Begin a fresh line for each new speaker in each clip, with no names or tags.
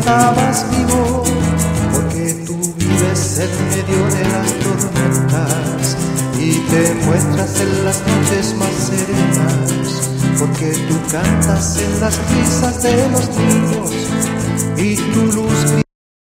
estabas vivo, porque tú vives en medio de las tormentas y te muestras en las noches más serenas, porque tú cantas en las risas de los niños y tu luz.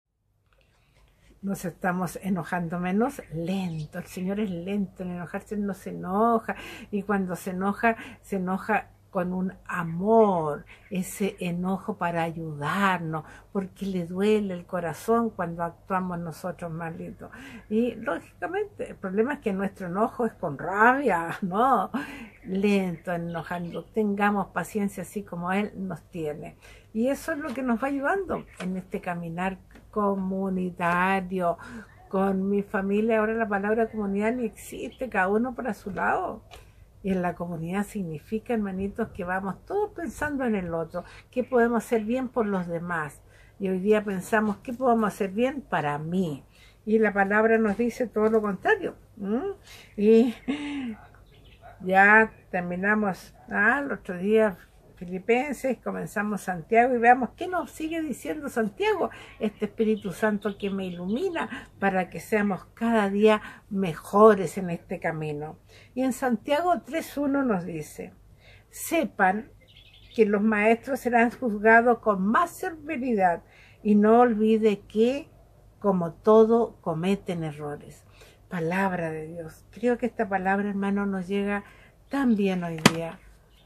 Nos estamos enojando menos lento. El Señor es lento, en enojarse no se enoja, y cuando se enoja con un amor, ese enojo para ayudarnos, porque le duele el corazón cuando actuamos nosotros malitos. Y lógicamente el problema es que nuestro enojo es con rabia, no, lento, enojando. Tengamos paciencia así como Él nos tiene. Y eso es lo que nos va ayudando en este caminar comunitario. Con mi familia, ahora la palabra comunidad ni existe, cada uno para su lado. Y en la comunidad significa, hermanitos, que vamos todos pensando en el otro, qué podemos hacer bien por los demás. Y hoy día pensamos, ¿qué podemos hacer bien para mí? Y la palabra nos dice todo lo contrario. Y ya terminamos el otro día Filipenses, comenzamos Santiago y veamos qué nos sigue diciendo Santiago, este Espíritu Santo que me ilumina para que seamos cada día mejores en este camino. Y en Santiago 3:1 nos dice: sepan que los maestros serán juzgados con más severidad y no olvide que, como todo, cometen errores. Palabra de Dios. Creo que esta palabra, hermano, nos llega tan bien hoy día.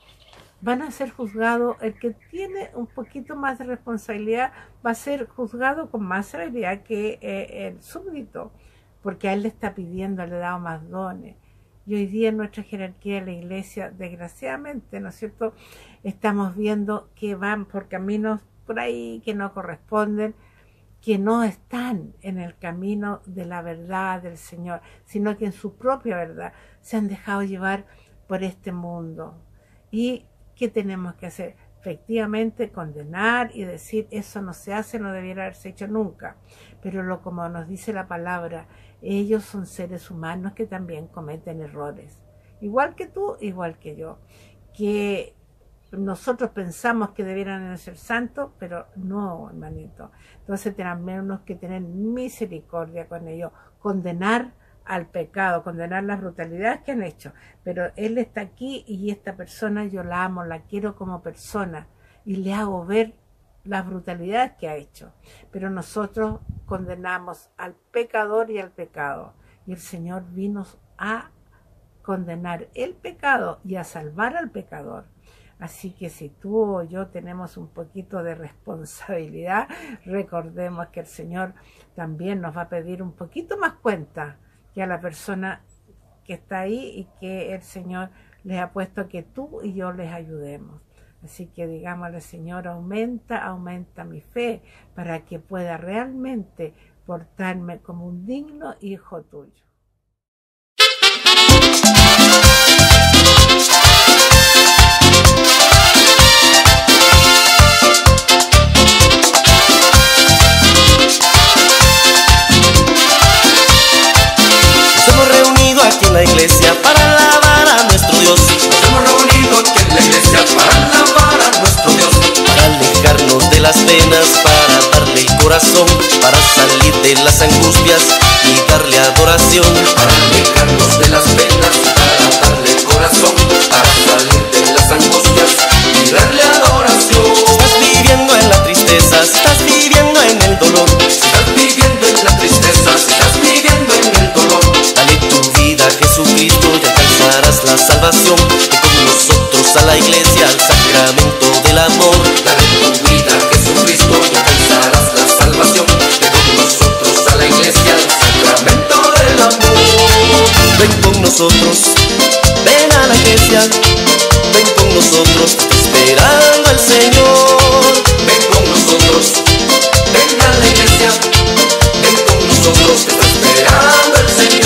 Van a ser juzgados, el que tiene un poquito más de responsabilidad va a ser juzgado con más severidad que el súbdito, porque a él le está pidiendo, le ha dado más dones. Y hoy día en nuestra jerarquía de la iglesia, desgraciadamente, ¿no es cierto?, estamos viendo que van por caminos por ahí que no corresponden, que no están en el camino de la verdad del Señor, sino que en su propia verdad se han dejado llevar por este mundo. Y ¿qué tenemos que hacer? Efectivamente, condenar y decir, eso no se hace, no debiera haberse hecho nunca. Pero como nos dice la palabra, ellos son seres humanos que también cometen errores. Igual que tú, igual que yo. Que nosotros pensamos que debieran ser santos, pero no, hermanito. Entonces tenemos que tener misericordia con ellos, condenar al pecado, condenar las brutalidades que han hecho, pero Él está aquí y esta persona yo la amo, la quiero como persona y le hago ver las brutalidades que ha hecho, pero nosotros condenamos al pecador y al pecado, y el Señor vino a condenar el pecado y a salvar al pecador. Así que si tú o yo tenemos un poquito de responsabilidad, recordemos que el Señor también nos va a pedir un poquito más cuenta que a la persona que está ahí y que el Señor les ha puesto que tú y yo les ayudemos. Así que digámosle: Señor, aumenta mi fe para que pueda realmente portarme como un digno hijo tuyo.
Aquí en la iglesia para alabar a nuestro Dios.
Nos hemos reunido aquí en la iglesia para alabar a nuestro Dios,
para alejarnos de las penas, para darle el corazón, para salir de las angustias y darle adoración,
para alejarnos de las penas, para darle el corazón, para salir de las angustias y darle adoración.
Estás viviendo en la tristeza, si estás viviendo en el dolor,
si estás viviendo en la tristeza, si estás viviendo en el dolor,
dale tu vida a Jesucristo y alcanzarás la salvación. Y con nosotros a la iglesia, al sacramento del amor.
Dale tu vida a Jesucristo y alcanzarás la salvación. Y con nosotros a la iglesia, al sacramento del amor.
Ven con nosotros, ven a la iglesia, ven con nosotros, esperando al Señor.
Ven con nosotros, ven a la iglesia, ven con nosotros, te está esperando el Señor.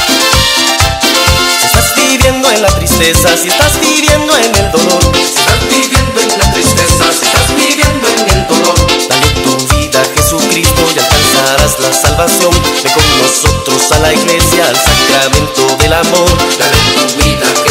Si estás viviendo en la tristeza, si estás viviendo en el dolor,
si estás
al sacramento del amor.
Dale tu vida